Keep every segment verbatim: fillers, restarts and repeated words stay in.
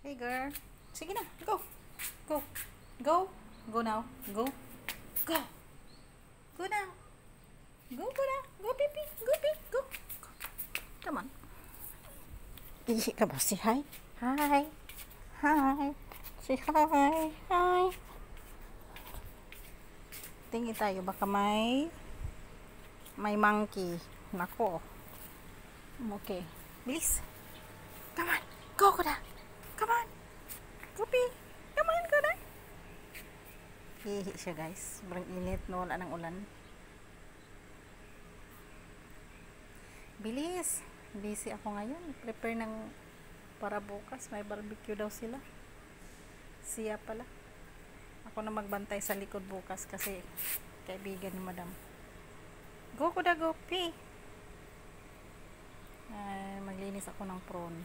Hey girl. Sige na, go. Go. Go. Go now. Go. Go. Go now. Go, go now. Go, pipi. Go, pipi. Go. Go. Come on. Ihi ka ba? Say hi. Hi. Hi. Say hi. Hi. Tingin tayo. Baka may may monkey. Nako. Okay. Bilis. Come on. Go, go na. Come on. Gupi. Come on, go na. Hihi siya guys. Sobrang init. No, wala ng ulan. Bilis. Busy ako ngayon. Prepare ng para bukas. May barbecue daw sila. Siya pala. Ako na magbantay sa likod bukas kasi kaibigan ni madam. Go, go na, Gupi. Ay, maglinis ako ng prawn.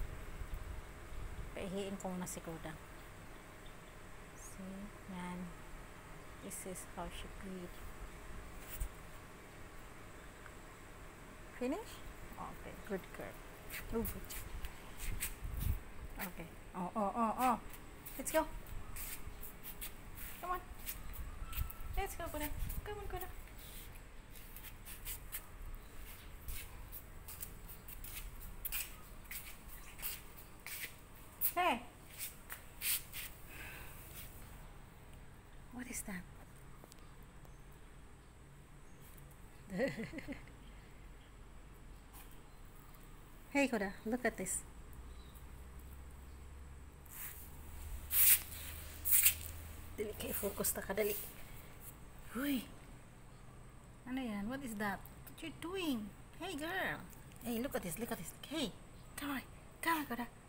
Paihiin ko muna si Kuda. See, yan. This is how she feed. Finish? Okay, good girl. Oh, good. Okay. Oh, oh, oh, oh. Let's go. Come on. Let's go, Kuda. Come on, Kuda. Hey. What is that? Hey, Koda, look at this. Dali kayo, focus na ka, dali. Uy. Ano yan? What is that? What you doing? Hey, girl. Hey, look at this, look at this. Hey, come on. Come on, Koda.